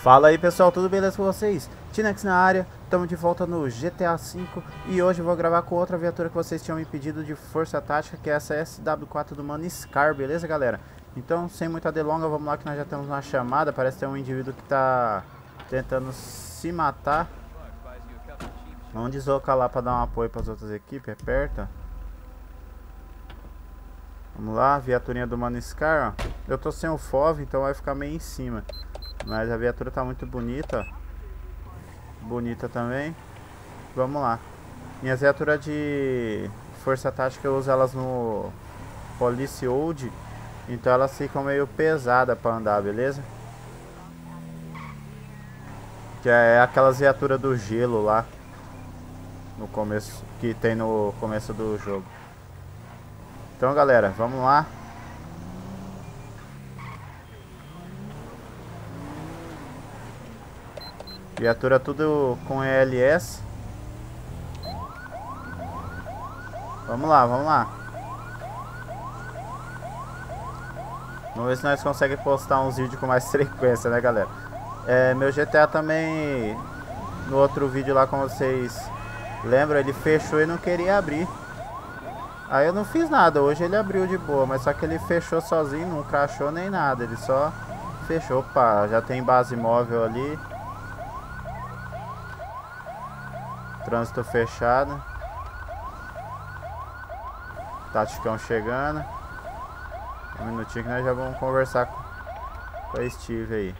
Fala aí pessoal, tudo beleza com vocês? Tinex na área, estamos de volta no GTA V e hoje eu vou gravar com outra viatura que vocês tinham me pedido de força tática, que é essa SW4 do Mano Scar, beleza galera? Então, sem muita delonga, vamos lá que nós já temos uma chamada, parece ter um indivíduo que está tentando se matar. Vamos deslocar lá para dar um apoio para as outras equipes, é perto. Vamos lá, viaturinha do Mano Scar, ó. Eu tô sem o FOV, então vai ficar meio em cima. Mas a viatura tá muito bonita, ó. Bonita também. Vamos lá. Minhas viaturas de força tática eu uso elas no Police Old, então elas ficam meio pesadas pra andar, beleza? Que é aquelas viaturas do gelo lá no começo, que tem no começo do jogo. Então galera, vamos lá. Viatura tudo com ELS. Vamos lá, vamos lá. Vamos ver se nós conseguimos postar uns vídeos com mais frequência, né galera? Meu GTA também, no outro vídeo lá, como vocês lembram, ele fechou e não queria abrir. Aí eu não fiz nada, hoje ele abriu de boa, mas só que ele fechou sozinho, não crashou nem nada, ele só fechou. Opa, já tem base móvel ali. Trânsito fechado. Taticão chegando. Um minutinho que nós já vamos conversar com a Steve aí.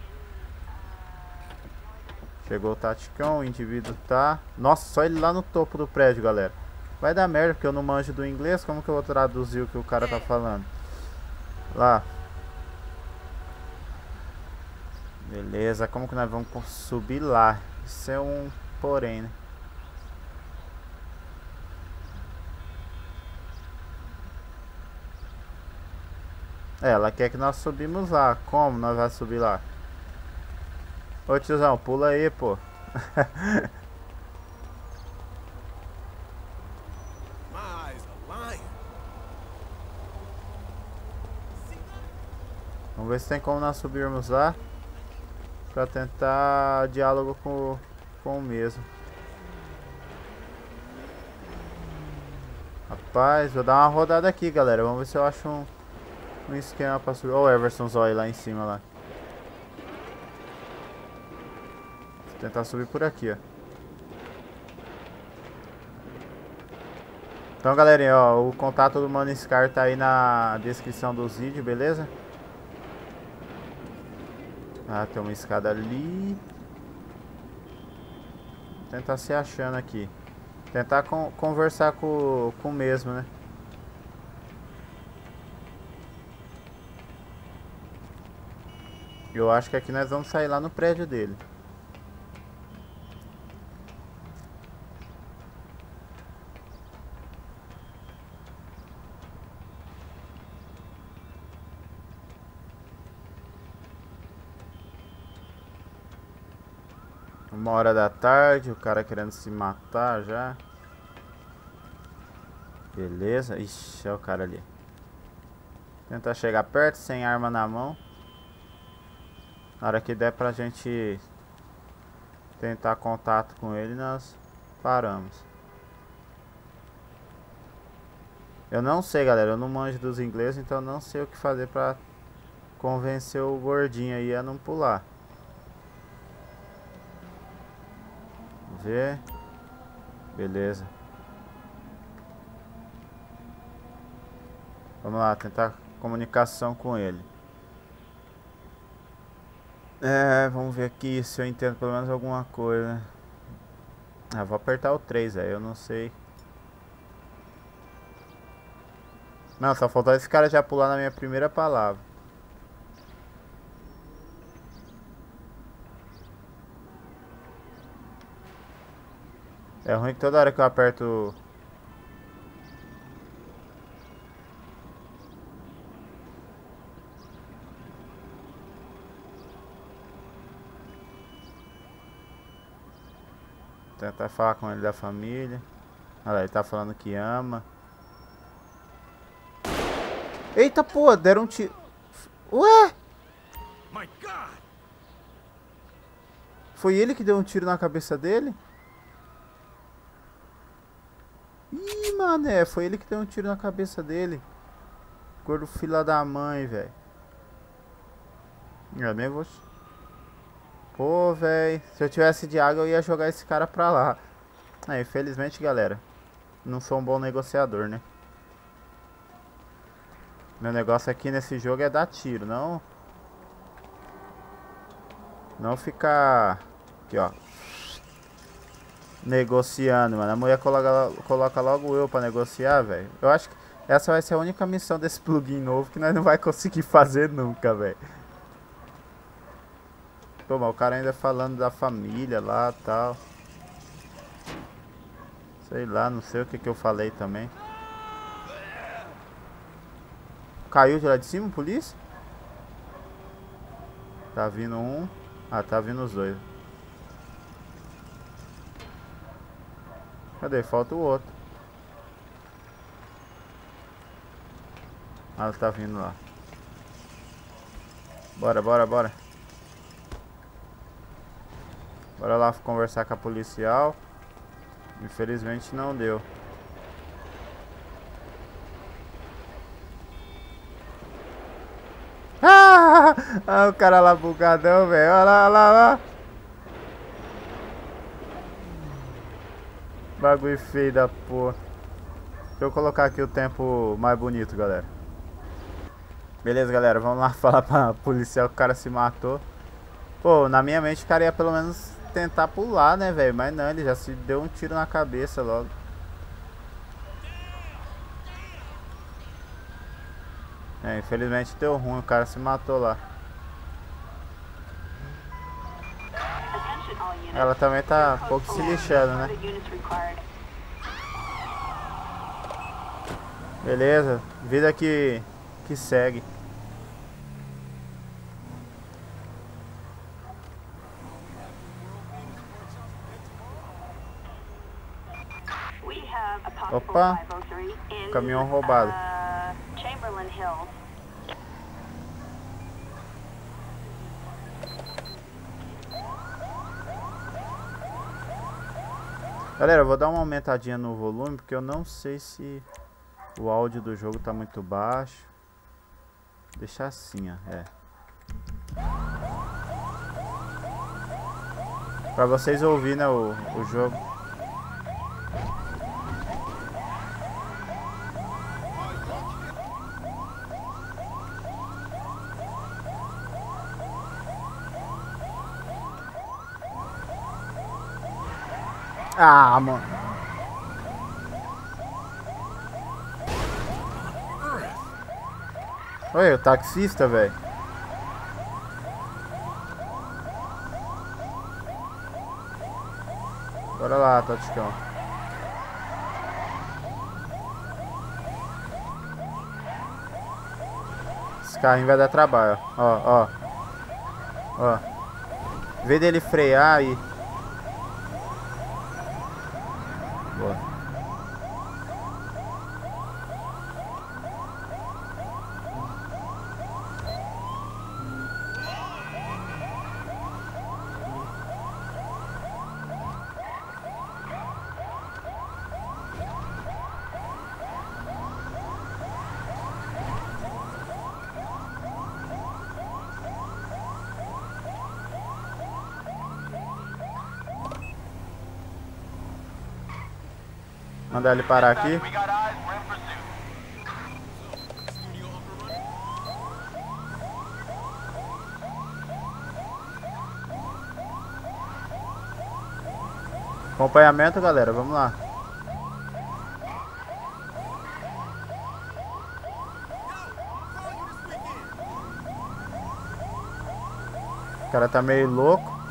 Chegou o Taticão, o indivíduo tá... Nossa, só ele lá no topo do prédio, galera. Vai dar merda, porque eu não manjo do inglês. Como que eu vou traduzir o que o cara tá falando? Lá. Beleza, como que nós vamos subir lá? Isso é um porém, né? Ela quer que nós subimos lá. Como nós vamos subir lá? Ô tiozão, pula aí, pô. Vamos ver se tem como nós subirmos lá, pra tentar diálogo com o mesmo. Rapaz, vou dar uma rodada aqui, galera. Vamos ver se eu acho um esquema pra subir. Olha o Everson Zoy lá em cima lá. Vou tentar subir por aqui, ó. Então galerinha, ó, o contato do Mano Scar tá aí na descrição dos vídeos, beleza? Ah, tem uma escada ali. Vou tentar se achando aqui. Tentar conversar com o mesmo, né? Eu acho que aqui nós vamos sair lá no prédio dele. Uma hora da tarde, o cara querendo se matar já. Beleza. Ixi, é o cara ali. Tentar chegar perto, sem arma na mão. Na hora que der pra gente tentar contato com ele, nós paramos. Eu não sei, galera, eu não manjo dos ingleses, então eu não sei o que fazer pra convencer o gordinho aí a não pular. Ver. Beleza. Vamos lá, tentar comunicação com ele. Vamos ver aqui se eu entendo pelo menos alguma coisa. Ah, vou apertar o 3, aí eu não sei. Não, só faltou esse cara já pular na minha primeira palavra. É ruim que toda hora que eu aperto... Tentar falar com ele da família. Olha lá, ele tá falando que ama. Eita, pô, deram um tiro. Ué? Foi ele que deu um tiro na cabeça dele? Ih, mané, foi ele que deu um tiro na cabeça dele. Gordo fila da mãe, velho. Eu nem vou... Pô, velho. Se eu tivesse de água, eu ia jogar esse cara pra lá. Infelizmente, galera, não sou um bom negociador, né? Meu negócio aqui nesse jogo é dar tiro, não... Não ficar... Aqui, ó. Negociando, mano. A mulher coloca logo eu pra negociar, velho. Eu acho que essa vai ser a única missão desse plugin novo que nós não vai conseguir fazer nunca, velho. Pô, mas o cara ainda falando da família lá e tal. Sei lá, não sei o que eu falei também. Caiu de lá de cima, polícia? Tá vindo um. Ah, tá vindo os dois. Cadê? Falta o outro. Ah, tá vindo lá. Bora, bora, bora. Bora lá conversar com a policial. Infelizmente não deu. Ah, o cara lá bugadão, velho. Olha lá, olha lá, olha lá. Bagulho feio da porra. Deixa eu colocar aqui o tempo mais bonito, galera. Beleza, galera. Vamos lá falar pra policial que o cara se matou. Pô, na minha mente o cara ia pelo menos tentar pular, né, velho? Mas não, ele já se deu um tiro na cabeça logo. Infelizmente deu ruim, o cara se matou lá. Ela também tá um pouco se lixando, né? Beleza, vida que segue. Opa, caminhão roubado. Galera, eu vou dar uma aumentadinha no volume porque eu não sei se o áudio do jogo tá muito baixo. Deixar assim, ó. Pra vocês ouvirem, né, o jogo. Ah, mano. Oi, o taxista, velho. Bora lá, Taticão. Esse carrinho vai dar trabalho, ó. Ó. Em vez dele frear aí. Boa. Mandar ele parar aqui. Acompanhamento, galera, vamos lá. O cara tá meio louco.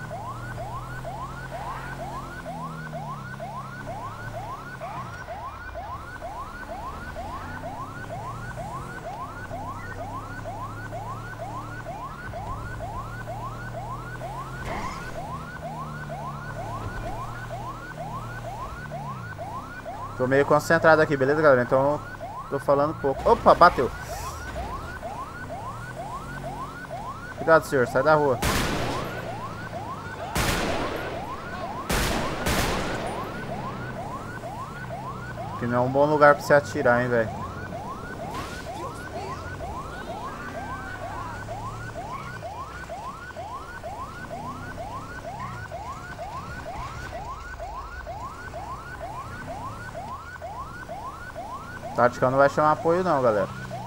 Tô meio concentrado aqui, beleza, galera? Então tô falando pouco. Opa, bateu. Cuidado, senhor, sai da rua. Aqui não é um bom lugar pra você atirar, hein, velho. Tática não vai chamar apoio não, galera.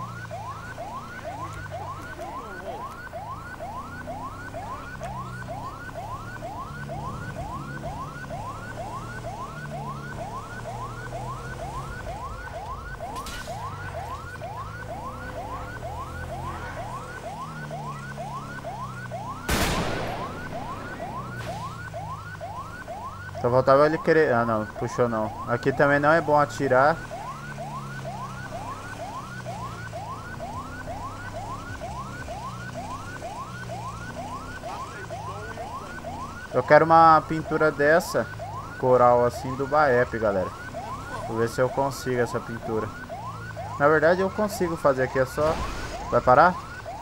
Só faltava ele querer... Ah, não, puxou não. Aqui também não é bom atirar. Eu quero uma pintura dessa, coral assim, do Baep, galera. Vou ver se eu consigo essa pintura. Na verdade eu consigo fazer aqui, é só... Vai parar?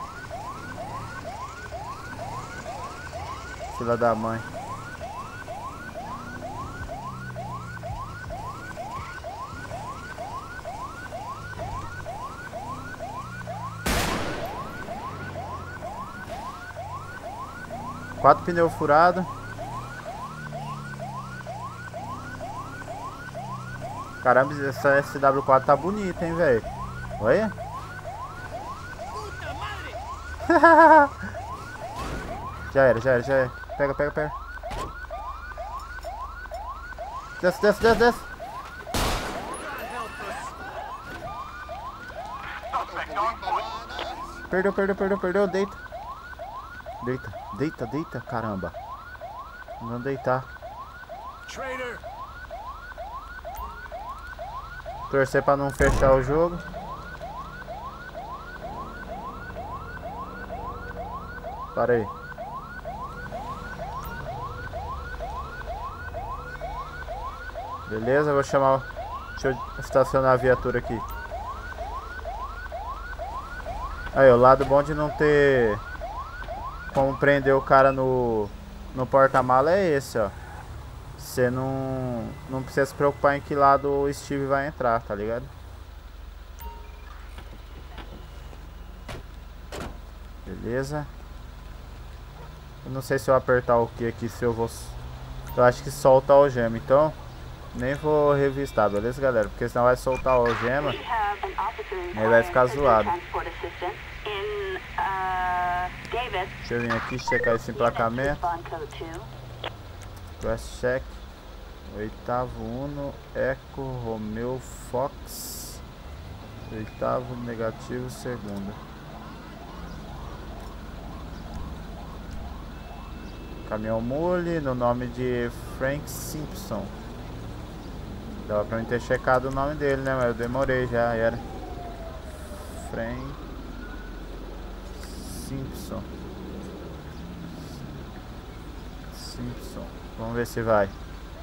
Filha da mãe. Quatro pneus furados. Caramba, essa SW4 tá bonita, hein, velho. Olha. Já era, já era, já era. Pega, pega, pega. Desce, desce, desce, desce. Perdeu, perdeu, perdeu, perdeu. Deita. Deita, deita, deita, caramba. Não deitar. Torcer pra não fechar o jogo. Para aí. Beleza, vou chamar. Deixa eu estacionar a viatura aqui. Aí, o lado bom de não ter como prender o cara no porta-mala é esse, ó. Você não precisa se preocupar em que lado o Steve vai entrar, tá ligado? Beleza. Eu não sei se eu apertar o que aqui, se eu vou... Eu acho que solta a algema, então nem vou revistar, beleza, galera? Porque senão vai soltar a algema e aí vai ficar zoado. Deixa eu vir aqui checar esse emplacamento. Quest check. Oitavo Uno Eco Romeo Fox. Oitavo negativo segunda. Caminhão Mule no nome de Frank Simpson. Dava pra mim ter checado o nome dele, né? Mas eu demorei já, era Frank Simpson. Simpson. Vamos ver se vai.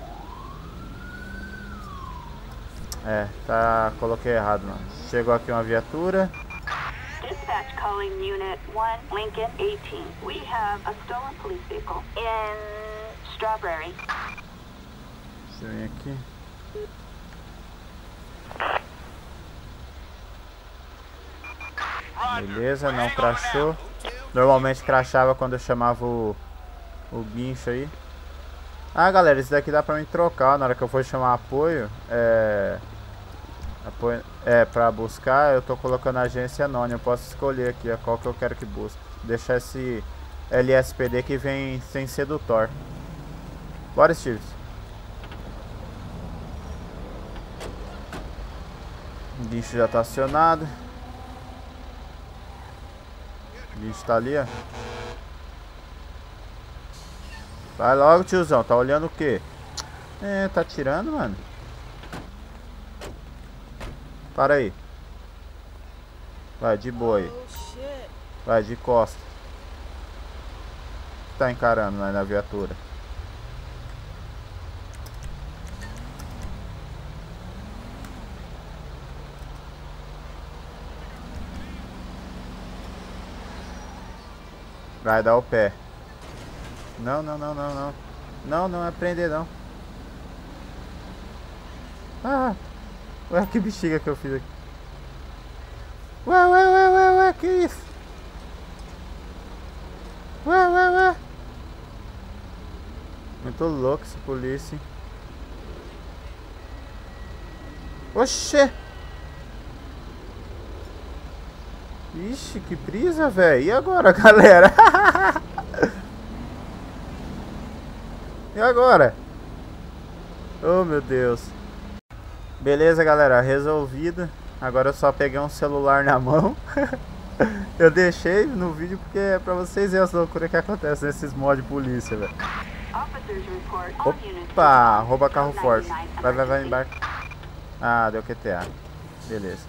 É, tá, coloquei errado, mano. Chegou aqui uma viatura. Dispatch calling Unit 1, Lincoln 18. We have a stolen police vehicle in Strawberry. Deixa eu vir aqui. Beleza, não crashou. Normalmente crashava quando eu chamava o guincho aí. Ah, galera, esse daqui dá pra mim trocar na hora que eu for chamar apoio. Pra buscar, eu tô colocando agência anônima. Eu posso escolher aqui qual que eu quero que busque. Deixar esse LSPD que vem sem sedutor. Bora, Steve. O guincho já tá acionado. O guincho tá ali, ó. Vai logo, tiozão. Tá olhando o quê? Tá tirando, mano. Para aí. Vai, de boa aí. Vai, de costa. Tá encarando lá na viatura. Vai dar o pé. Não, não, não, não, não. Não, não é prender não. Ah. Ué, que bexiga que eu fiz aqui. Ué, que isso? Ué. Muito louco esse polícia, hein? Oxê! Ixi, que brisa, velho. E agora, galera? E agora? Oh, meu Deus. Beleza, galera. Resolvido. Agora eu só peguei um celular na mão. Eu deixei no vídeo porque é pra vocês verem as loucuras que acontecem nesses mods de polícia, velho. Opa, rouba carro forte. Vai embaixo. Ah, deu QTA. Beleza.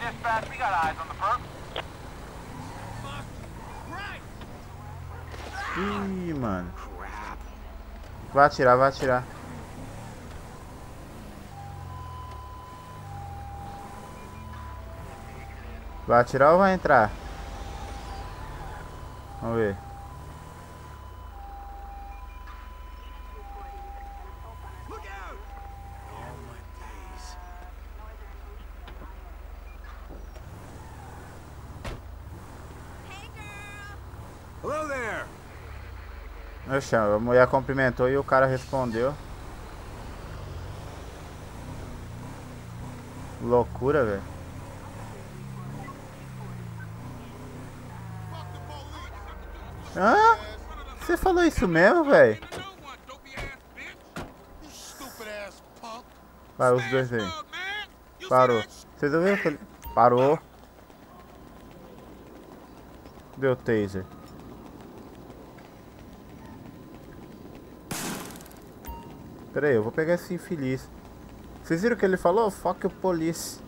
Ih, mano. Vai atirar. Vai atirar ou vai entrar? Vamos ver. Oxe, a mulher cumprimentou e o cara respondeu. Loucura, velho. Hã? Você falou isso mesmo, velho? Vai, os dois aí. Parou. Vocês ouviram que ele... Parou. Deu taser. Pera aí, eu vou pegar esse infeliz. Vocês viram o que ele falou? Fuck o police.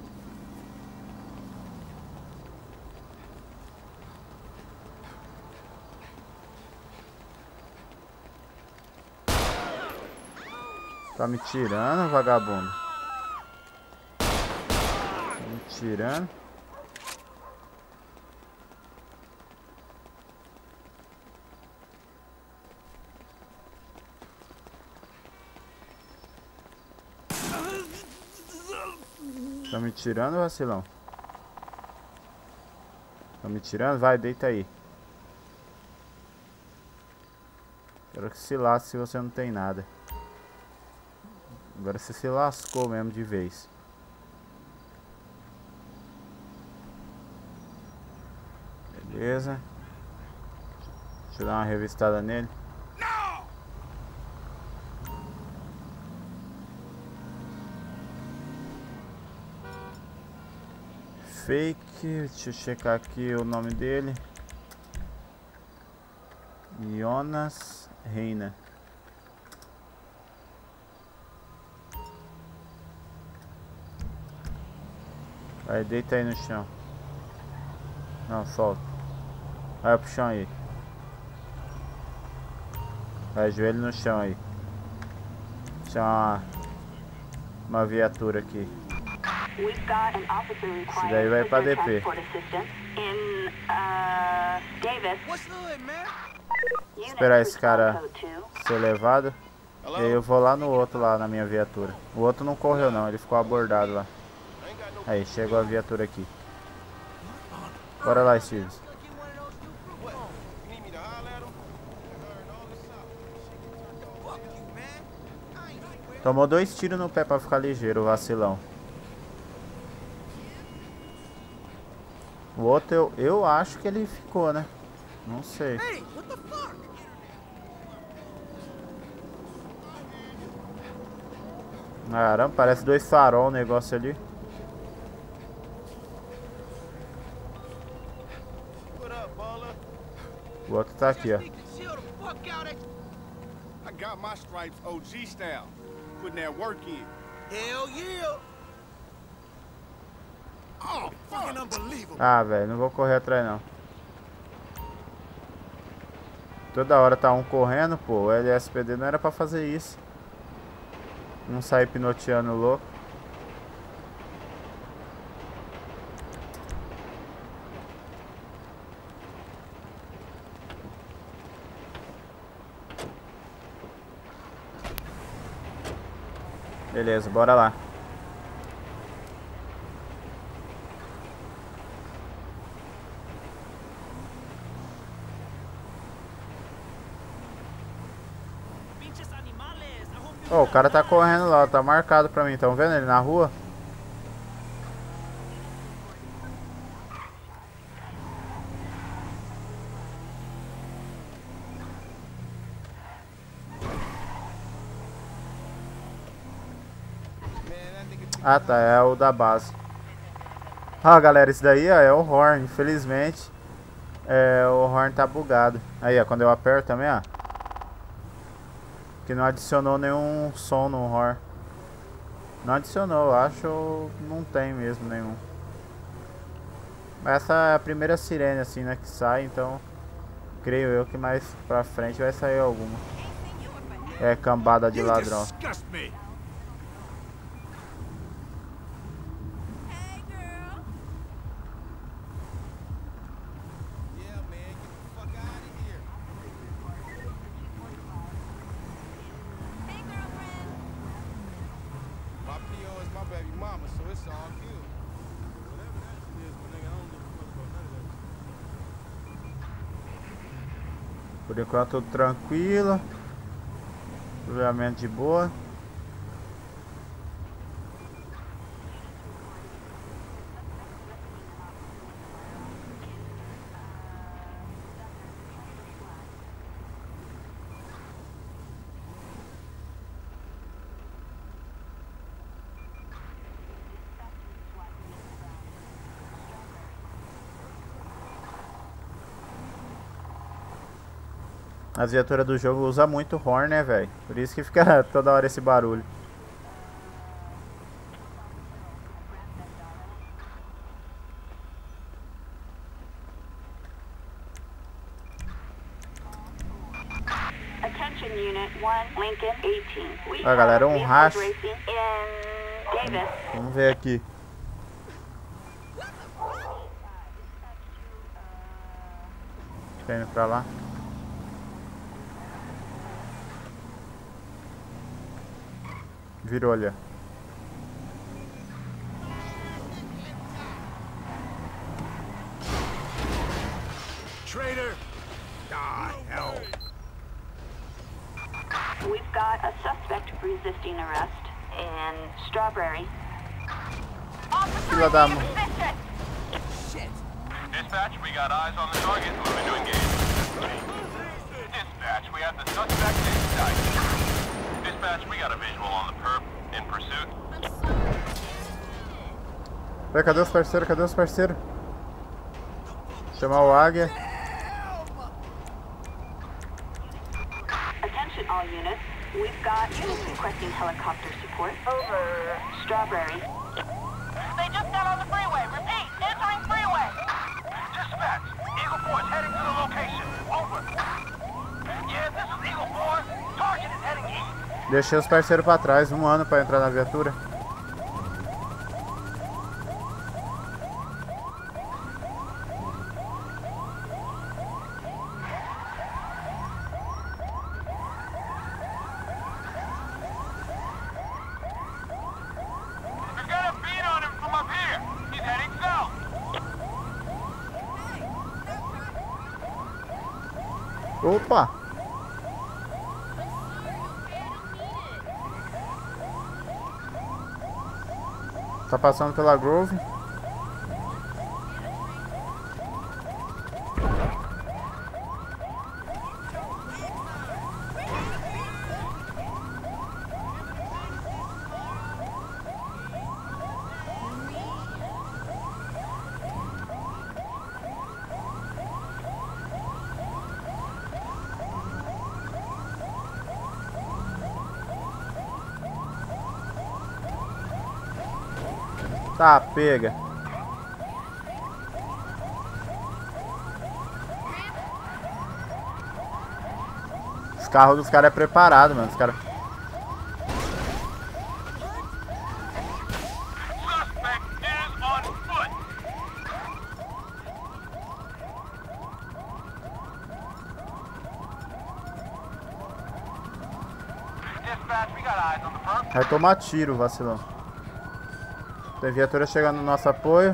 Tá me tirando, vagabundo? Tá me tirando? Tá me tirando, vacilão? Tá me tirando? Vai, deita aí. Quero que se lasque se você não tem nada. Agora você se lascou mesmo de vez. Beleza. Deixa eu dar uma revistada nele. Fake, deixa eu checar aqui o nome dele. Jonas Reina. Vai, deita aí no chão. Não, solta. Vai pro chão aí. Vai, joelho no chão aí. Chama uma viatura aqui. Esse daí vai pra DP. Esperar esse cara ser levado. E aí eu vou lá no outro lá na minha viatura. O outro não correu não, ele ficou abordado lá. Aí, chegou a viatura aqui. Bora lá, Steve. Tomou 2 tiros no pé pra ficar ligeiro, o vacilão. O outro eu acho que ele ficou, né? Não sei. Caramba, parece 2 farol o negócio ali. O outro tá aqui, ó. Ah, velho, não vou correr atrás não. Toda hora tá um correndo, pô. O LSPD não era pra fazer isso. Não sair pinoteando louco. Beleza, bora lá. Oh, o cara tá correndo lá, tá marcado pra mim. Tão vendo ele na rua? Ah tá, é o da base. Ah galera, esse daí ó, é o Horn. Infelizmente o Horn tá bugado. Aí ó, quando eu aperto também ó, que não adicionou nenhum som no Horn. Não adicionou, eu acho, ou não tem mesmo nenhum. Essa é a primeira sirene assim, né, que sai, então creio eu que mais pra frente vai sair alguma. É cambada de ladrão. Por enquanto tudo tranquilo. Patrulhamento de boa. As viaturas do jogo usam muito horn, né, velho? Por isso que fica toda hora esse barulho. Attention Unit 1, Lincoln 18. Ó, galera, um racho. Davis. Vamos ver aqui. Tá indo pra lá. Virou ali. Traitor! Die, hell! We've got a suspect resisting arrest in Strawberry. Fila da mão. Dispatch, we got eyes on the target. Moving to engage. Dispatch, we have the suspect in sight. Dispatch, we got a visual on the perp in pursuit. Vai, cadê os parceiros? Cadê os parceiros? Chamar o Águia. Attention all units. We've got units requesting helicopter support over Strawberry. They just got on the freeway. Repeat, entering freeway. Dispatch, Eagle 4 is heading to the location. Over. Yeah, this is Eagle 4. Target is heading east. Deixei os parceiros pra trás, 1 ano pra entrar na viatura. We've got a beat on him from up here. He's heading south. Opa! Tá passando pela Grove. Tá, pega. Os carros dos caras é preparado, mano. Os caras... Suspect is on foot. Dispatch, we got eyes on the perp. Vai tomar tiro, vacilão. Tem viatura chegando no nosso apoio.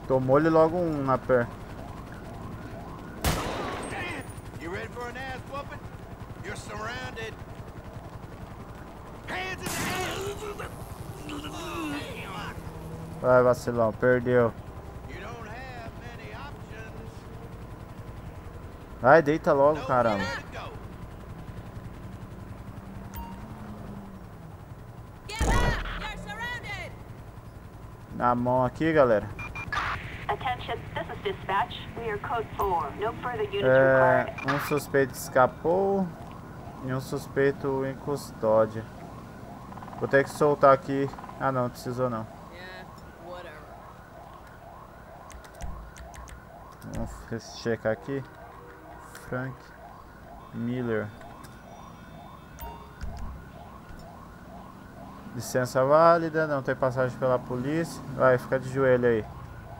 Tomou-lhe logo um na perna. You ready for an ass whooping? You're surrounded. Hands in the air. Vai, vacilão, perdeu. You don't have many options. Vai, deita logo, caramba. Nowhere to go. Get back! You're surrounded! Na mão aqui, galera. Attention, this is dispatch. We are code 4. No further units required. Um suspeito escapou e um suspeito em custódia. Vou ter que soltar aqui. Ah, não precisou não. Yeah, whatever. Vamos checar aqui. Frank Miller. Licença válida, não tem passagem pela polícia. Vai, fica de joelho aí.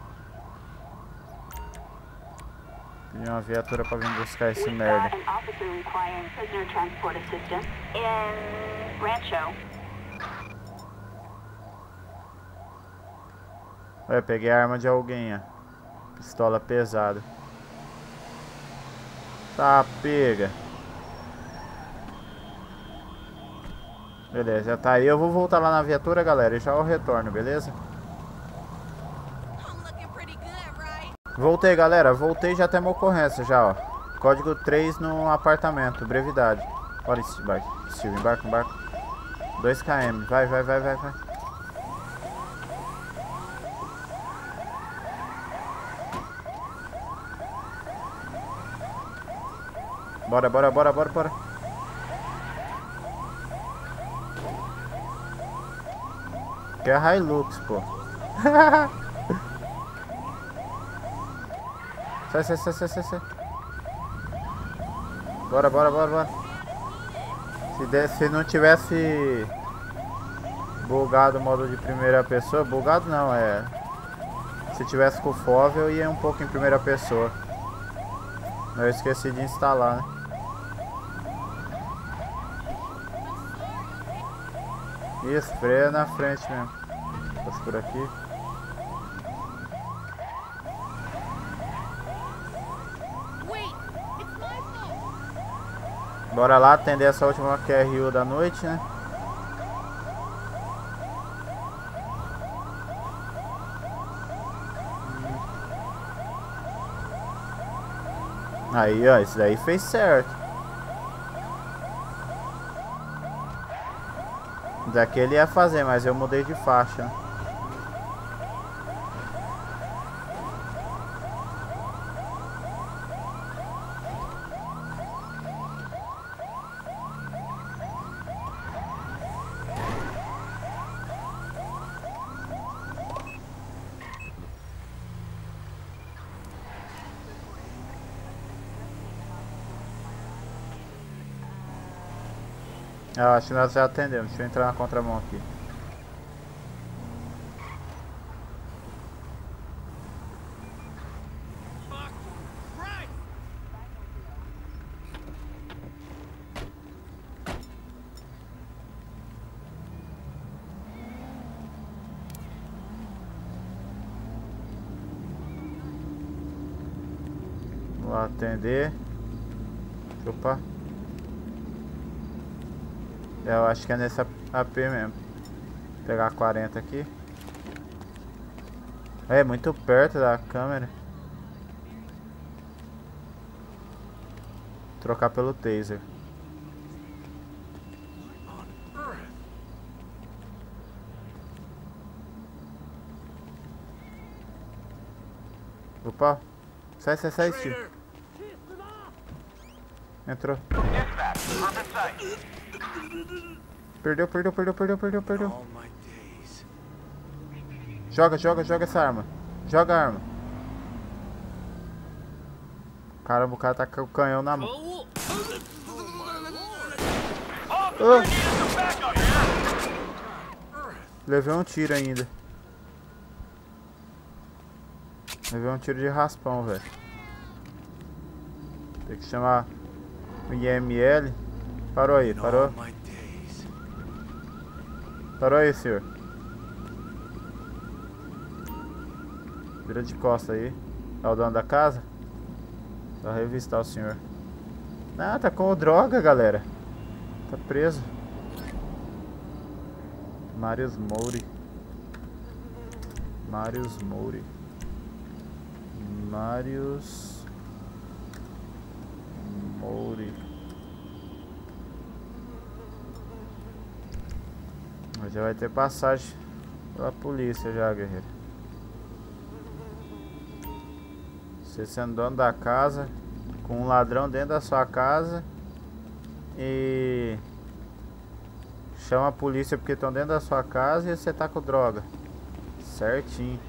Pedir uma viatura pra vir buscar esse We've merda. got an officer requiring prisoner transport assistance in Rancho. Olha, peguei a arma de alguém, ó. Pistola pesada. Tá, pega. Beleza, já tá aí. Eu vou voltar lá na viatura, galera, e já eu retorno, beleza? I'm looking pretty good, right? Voltei, galera. Voltei, já tem uma ocorrência já, ó. Código 3 no apartamento, brevidade. Olha esse barco. Steve, embarca. 2 km. Vai. Bora. Que é Hilux, pô. Sai. Bora. Se não tivesse bugado o modo de primeira pessoa, bugado não, se tivesse com o FOV eu ia um pouco em primeira pessoa. Mas eu esqueci de instalar, né? Isso, freia na frente mesmo. Passa por aqui. Wait, it's my fault. Bora lá atender essa última QRU da noite, né? Aí, ó, isso daí fez certo. Daqui ele ia fazer, mas eu mudei de faixa, né? Eu acho que nós já atendemos. Deixa eu entrar na contramão aqui. Vou atender. Opa. Eu acho que é nesse AP mesmo. Vou pegar a 40 aqui. É muito perto da câmera. Trocar pelo taser. Opa. Sai, Steve. Entrou. Dispatch, perfect sight. Perdeu. All my days. Joga essa arma. Joga a arma. Caramba, o cara tá com o canhão na mão. Officer, need some backup here. Levei um tiro ainda. Levei um tiro de raspão, velho. Tem que chamar o IML. Parou aí, parou. All my days. Parou aí, senhor. Vira de costa aí. É o dono da casa? Só revistar o senhor. Ah, tá com droga, galera. Tá preso. Marius Mouri. Marius Mouri. Marius Mouri. Mas já vai ter passagem pela polícia já, guerreiro. Você sendo dono da casa, com um ladrão dentro da sua casa e chama a polícia porque estão dentro da sua casa e você tá com droga. Certinho.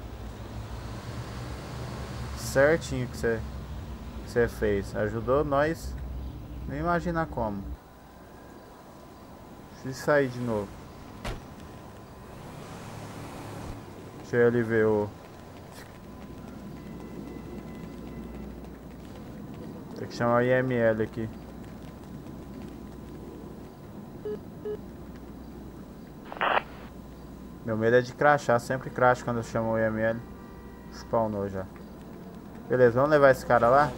Certinho que você fez. Ajudou nós. Nem imagina como. Deixa eu sair de novo. Deixa eu ali ver o... Tem que chamar o IML aqui. Meu medo é de crashar, sempre crash quando eu chamo o IML. Spawnou já. Beleza, vamos levar esse cara lá?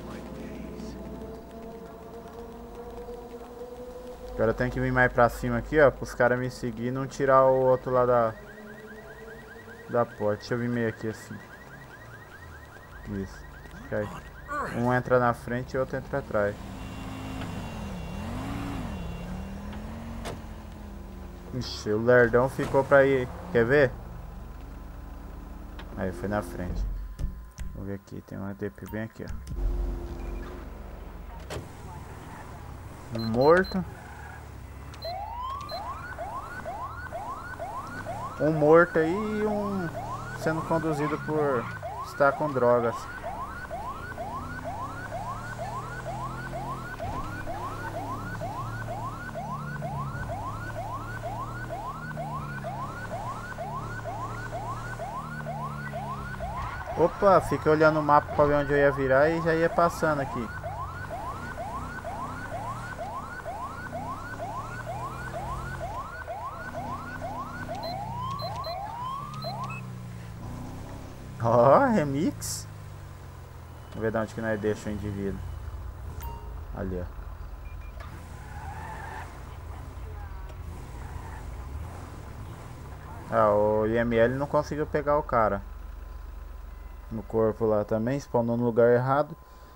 Agora eu tenho que vir mais pra cima aqui, ó, pros caras me seguir e não tirar o outro lá da porta. Deixa eu vir meio aqui assim. Isso. Okay. Um entra na frente e o outro entra atrás. Ixi, o lerdão ficou pra ir. Quer ver? Aí, foi na frente. Vou ver aqui, tem um ATP bem aqui, ó. Um morto. Um morto aí e um sendo conduzido por estar com drogas. Opa, fiquei olhando o mapa para ver onde eu ia virar e já ia passando aqui. Ó, remix. Vamos ver de onde que nós deixamos o indivíduo. Ali, ó. Ah, o IML não conseguiu pegar o cara. No corpo lá também, spawnou no lugar errado.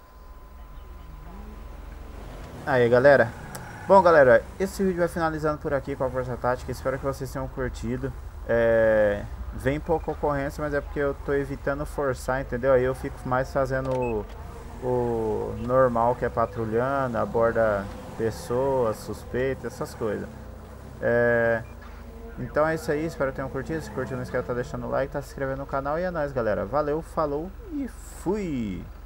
Aí, galera. Bom, galera, esse vídeo vai finalizando por aqui com a Força Tática. Espero que vocês tenham curtido. Vem pouca ocorrência, mas é porque eu tô evitando forçar, entendeu? Aí eu fico mais fazendo o normal, que é patrulhando, aborda pessoas, suspeitas, essas coisas. Então é isso aí, espero que tenham curtido. Se curtiu, não esquece de estar deixando o like, tá se inscrevendo no canal. E é nóis, galera. Valeu, falou e fui!